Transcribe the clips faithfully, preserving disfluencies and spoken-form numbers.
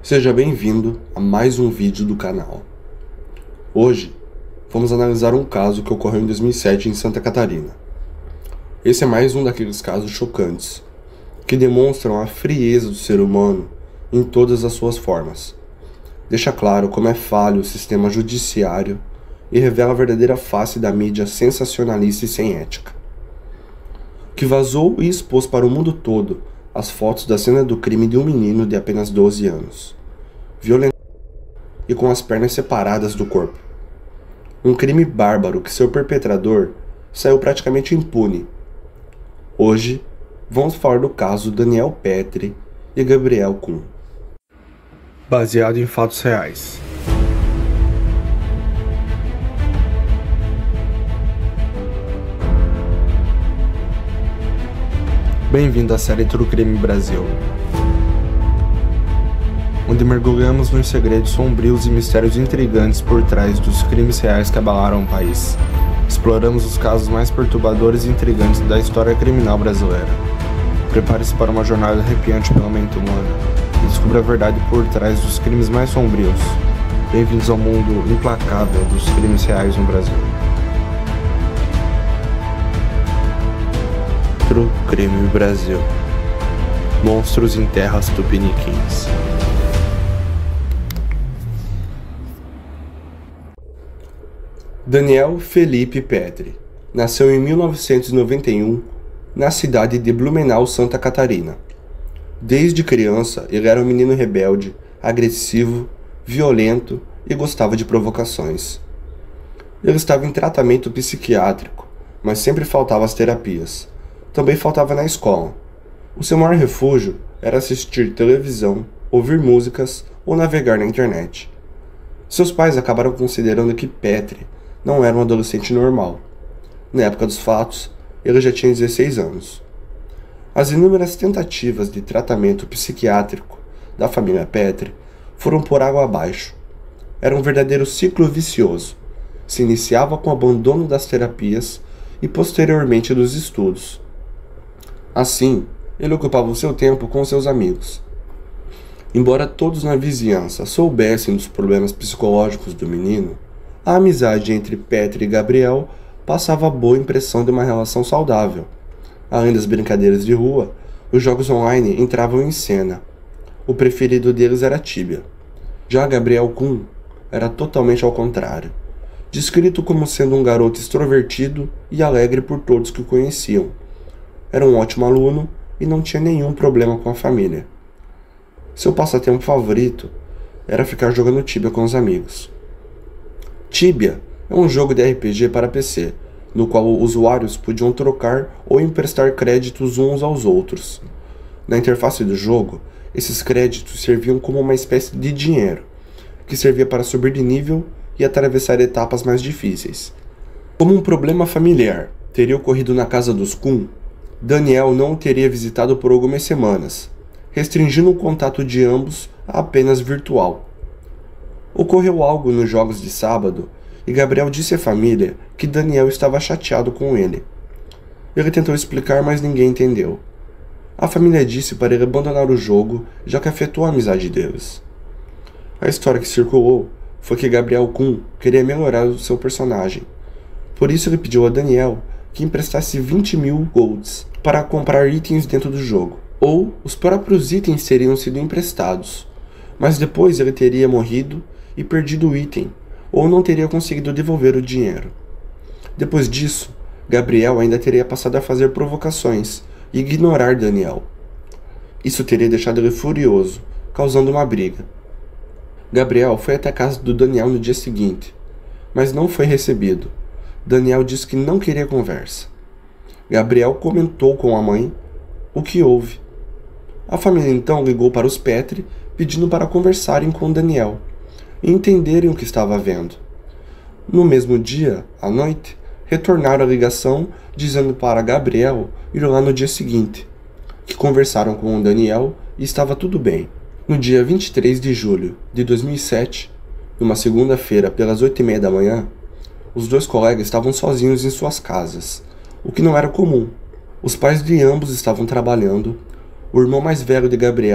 Seja bem-vindo a mais um vídeo do canal. Hoje, vamos analisar um caso que ocorreu em dois mil e sete em Santa Catarina. Esse é mais um daqueles casos chocantes, que demonstram a frieza do ser humano em todas as suas formas. Deixa claro como é falho o sistema judiciário e revela a verdadeira face da mídia sensacionalista e sem ética, que vazou e expôs para o mundo todo as fotos da cena do crime de um menino de apenas doze anos, violento e com as pernas separadas do corpo. Um crime bárbaro que seu perpetrador saiu praticamente impune. Hoje, vamos falar do caso Daniel Petri e Gabriel Kuhn, baseado em fatos reais. Bem-vindo à série True Crime Brasil, onde mergulhamos nos segredos sombrios e mistérios intrigantes por trás dos crimes reais que abalaram o país. Exploramos os casos mais perturbadores e intrigantes da história criminal brasileira. Prepare-se para uma jornada arrepiante pela mente humana e descubra a verdade por trás dos crimes mais sombrios. Bem-vindos ao mundo implacável dos crimes reais no Brasil. True Crime Brasil. Monstros em terras tupiniquins. Daniel Felipe Petri nasceu em mil novecentos e noventa e um na cidade de Blumenau, Santa Catarina. Desde criança, ele era um menino rebelde, agressivo, violento e gostava de provocações. Ele estava em tratamento psiquiátrico, mas sempre faltava às terapias. Também faltava na escola. O seu maior refúgio era assistir televisão, ouvir músicas ou navegar na internet. Seus pais acabaram considerando que Petri não era um adolescente normal. Na época dos fatos, ele já tinha dezesseis anos. As inúmeras tentativas de tratamento psiquiátrico da família Petri foram por água abaixo. Era um verdadeiro ciclo vicioso. Se iniciava com o abandono das terapias e posteriormente dos estudos. Assim, ele ocupava o seu tempo com seus amigos. Embora todos na vizinhança soubessem dos problemas psicológicos do menino, a amizade entre Petri e Gabriel passava a boa impressão de uma relação saudável. Além das brincadeiras de rua, os jogos online entravam em cena. O preferido deles era Tibia. Já Gabriel Kuhn era totalmente ao contrário, descrito como sendo um garoto extrovertido e alegre por todos que o conheciam. Era um ótimo aluno e não tinha nenhum problema com a família. Seu passatempo favorito era ficar jogando Tibia com os amigos. Tibia é um jogo de R P G para P C, no qual usuários podiam trocar ou emprestar créditos uns aos outros. Na interface do jogo, esses créditos serviam como uma espécie de dinheiro, que servia para subir de nível e atravessar etapas mais difíceis. Como um problema familiar teria ocorrido na casa dos Kuhn, Daniel não o teria visitado por algumas semanas, restringindo o contato de ambos a apenas virtual. Ocorreu algo nos jogos de sábado e Gabriel disse à família que Daniel estava chateado com ele. Ele tentou explicar, mas ninguém entendeu. A família disse para ele abandonar o jogo, já que afetou a amizade deles. A história que circulou foi que Gabriel Kuhn queria melhorar o seu personagem. Por isso ele pediu a Daniel que emprestasse vinte mil golds para comprar itens dentro do jogo, ou os próprios itens teriam sido emprestados, mas depois ele teria morrido e perdido o item, ou não teria conseguido devolver o dinheiro. Depois disso, Gabriel ainda teria passado a fazer provocações e ignorar Daniel. Isso teria deixado ele furioso, causando uma briga. Gabriel foi até a casa do Daniel no dia seguinte, mas não foi recebido. Daniel disse que não queria conversa. Gabriel comentou com a mãe o que houve. A família então ligou para os Petri pedindo para conversarem com Daniel e entenderem o que estava havendo. No mesmo dia, à noite, retornaram a ligação dizendo para Gabriel ir lá no dia seguinte, que conversaram com o Daniel e estava tudo bem. No dia vinte e três de julho de dois mil e sete, numa segunda-feira pelas oito e meia da manhã, os dois colegas estavam sozinhos em suas casas, o que não era comum. Os pais de ambos estavam trabalhando. O irmão mais velho de Gabriel,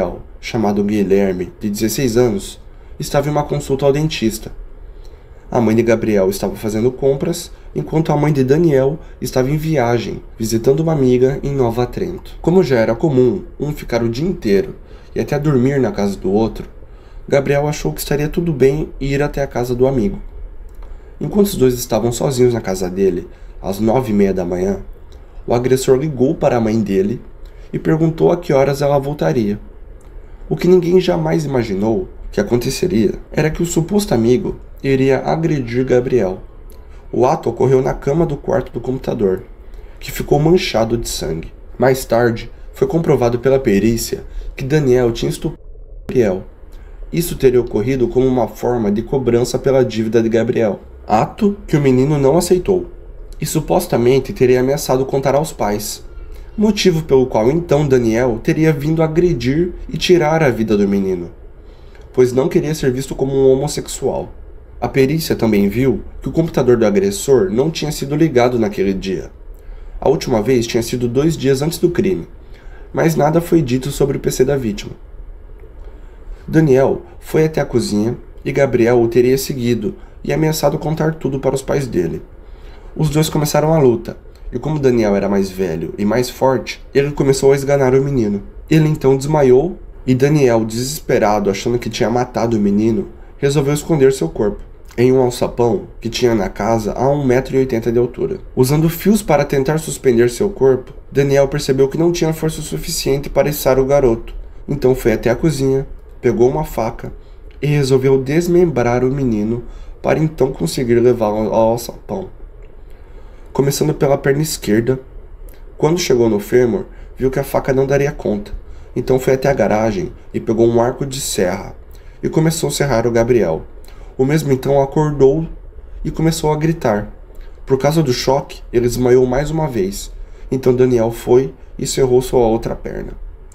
chamado Guilherme, de dezesseis anos, estava em uma consulta ao dentista. A mãe de Gabriel estava fazendo compras, enquanto a mãe de Daniel estava em viagem, visitando uma amiga em Nova Trento. Como já era comum um ficar o dia inteiro e até dormir na casa do outro, Gabriel achou que estaria tudo bem ir até a casa do amigo. Enquanto os dois estavam sozinhos na casa dele, às nove e meia da manhã, o agressor ligou para a mãe dele e perguntou a que horas ela voltaria. O que ninguém jamais imaginou que aconteceria era que o suposto amigo iria agredir Gabriel. O ato ocorreu na cama do quarto do computador, que ficou manchado de sangue. Mais tarde, foi comprovado pela perícia que Daniel tinha estuprado Gabriel. Isso teria ocorrido como uma forma de cobrança pela dívida de Gabriel, ato que o menino não aceitou, e supostamente teria ameaçado contar aos pais, motivo pelo qual então Daniel teria vindo agredir e tirar a vida do menino, pois não queria ser visto como um homossexual. A perícia também viu que o computador do agressor não tinha sido ligado naquele dia. A última vez tinha sido dois dias antes do crime, mas nada foi dito sobre o P C da vítima. Daniel foi até a cozinha e Gabriel o teria seguido e ameaçado contar tudo para os pais dele. Os dois começaram a luta, e como Daniel era mais velho e mais forte, ele começou a esganar o menino. Ele então desmaiou e Daniel, desesperado, achando que tinha matado o menino, resolveu esconder seu corpo em um alçapão que tinha na casa a um metro e oitenta de altura. Usando fios para tentar suspender seu corpo, Daniel percebeu que não tinha força suficiente para içar o garoto. Então foi até a cozinha, pegou uma faca e resolveu desmembrar o menino para então conseguir levá-lo ao alçapão. Começando pela perna esquerda, quando chegou no fêmur, viu que a faca não daria conta. Então foi até a garagem e pegou um arco de serra e começou a serrar o Gabriel. O mesmo então acordou e começou a gritar. Por causa do choque, ele desmaiou mais uma vez. Então Daniel foi e serrou sua outra perna.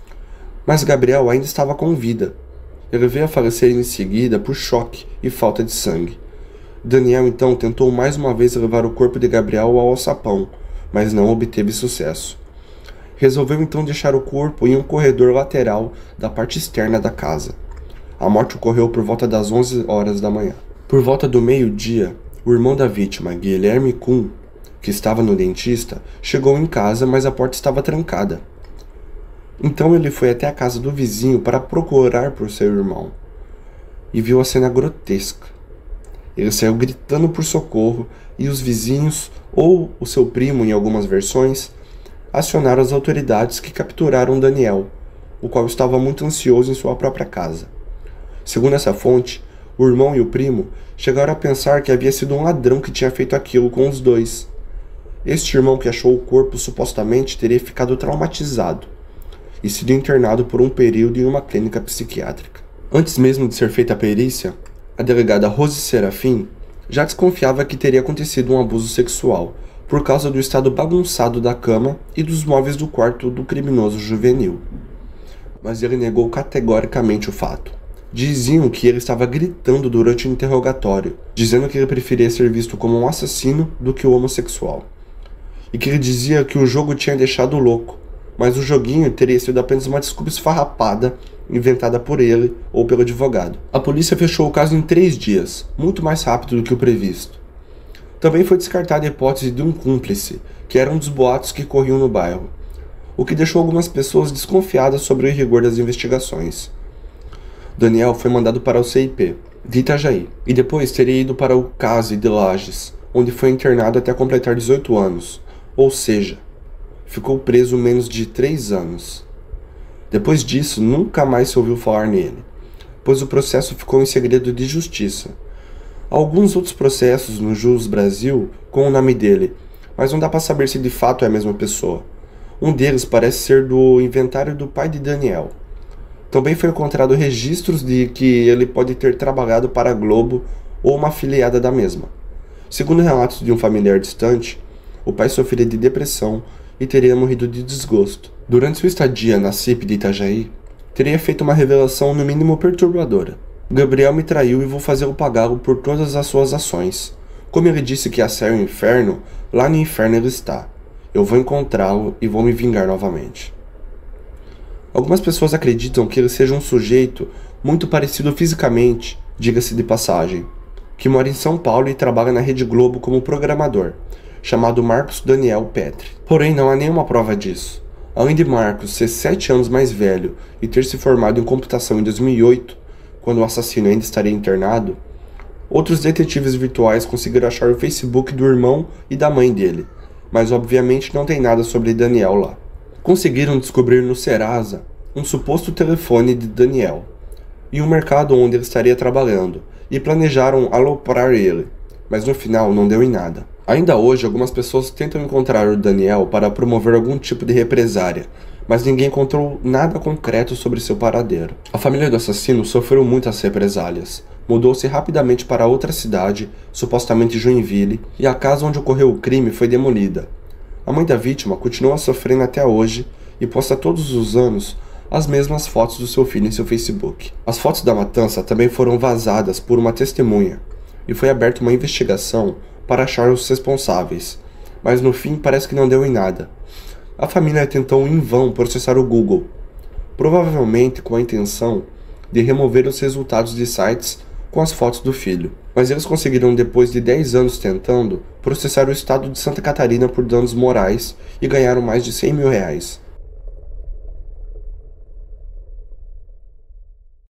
Mas Gabriel ainda estava com vida. Ele veio a falecer em seguida por choque e falta de sangue. Daniel então tentou mais uma vez levar o corpo de Gabriel ao alçapão, mas não obteve sucesso. Resolveu então deixar o corpo em um corredor lateral da parte externa da casa. A morte ocorreu por volta das onze horas da manhã. Por volta do meio-dia, o irmão da vítima, Guilherme Kuhn, que estava no dentista, chegou em casa, mas a porta estava trancada. Então ele foi até a casa do vizinho para procurar por seu irmão e viu a cena grotesca. Ele saiu gritando por socorro e os vizinhos, ou o seu primo em algumas versões, acionaram as autoridades que capturaram Daniel, o qual estava muito ansioso em sua própria casa. Segundo essa fonte, o irmão e o primo chegaram a pensar que havia sido um ladrão que tinha feito aquilo com os dois. Este irmão que achou o corpo supostamente teria ficado traumatizado e sido internado por um período em uma clínica psiquiátrica. Antes mesmo de ser feita a perícia, a delegada Rose Serafim já desconfiava que teria acontecido um abuso sexual por causa do estado bagunçado da cama e dos móveis do quarto do criminoso juvenil. Mas ele negou categoricamente o fato. Diziam que ele estava gritando durante o interrogatório, dizendo que ele preferia ser visto como um assassino do que um homossexual. E que ele dizia que o jogo tinha deixado louco, mas o joguinho teria sido apenas uma desculpa esfarrapada inventada por ele ou pelo advogado. A polícia fechou o caso em três dias, muito mais rápido do que o previsto. Também foi descartada a hipótese de um cúmplice, que era um dos boatos que corriam no bairro, o que deixou algumas pessoas desconfiadas sobre o rigor das investigações. Daniel foi mandado para o C I P de Itajaí e depois teria ido para o C A S de Lages, onde foi internado até completar dezoito anos, ou seja, ficou preso menos de três anos. Depois disso, nunca mais se ouviu falar nele, pois o processo ficou em segredo de justiça. Há alguns outros processos no Jus Brasil com o nome dele, mas não dá para saber se de fato é a mesma pessoa. Um deles parece ser do inventário do pai de Daniel. Também foi encontrado registros de que ele pode ter trabalhado para a Globo ou uma afiliada da mesma. Segundo relatos de um familiar distante, o pai sofria de depressão e teria morrido de desgosto. Durante sua estadia na C I P de Itajaí, teria feito uma revelação no mínimo perturbadora. Gabriel me traiu e vou fazê-lo pagá-lo por todas as suas ações. Como ele disse que ia sair ao inferno, lá no inferno ele está. Eu vou encontrá-lo e vou me vingar novamente. Algumas pessoas acreditam que ele seja um sujeito muito parecido fisicamente, diga-se de passagem, que mora em São Paulo e trabalha na Rede Globo como programador, chamado Marcos Daniel Petri. Porém, não há nenhuma prova disso. Além de Marcos ser sete anos mais velho e ter se formado em computação em dois mil e oito, quando o assassino ainda estaria internado, outros detetives virtuais conseguiram achar o Facebook do irmão e da mãe dele, mas obviamente não tem nada sobre Daniel lá. Conseguiram descobrir no Serasa um suposto telefone de Daniel e um mercado onde ele estaria trabalhando, e planejaram aloprar ele, mas no final não deu em nada. Ainda hoje, algumas pessoas tentam encontrar o Daniel para promover algum tipo de represária, mas ninguém encontrou nada concreto sobre seu paradeiro. A família do assassino sofreu muitas represálias, mudou-se rapidamente para outra cidade, supostamente Joinville, e a casa onde ocorreu o crime foi demolida. A mãe da vítima continua sofrendo até hoje e posta todos os anos as mesmas fotos do seu filho em seu Facebook. As fotos da matança também foram vazadas por uma testemunha, e foi aberta uma investigação para achar os responsáveis, mas no fim parece que não deu em nada. A família tentou em vão processar o Google, provavelmente com a intenção de remover os resultados de sites com as fotos do filho, mas eles conseguiram, depois de dez anos tentando, processar o estado de Santa Catarina por danos morais e ganharam mais de cem mil reais.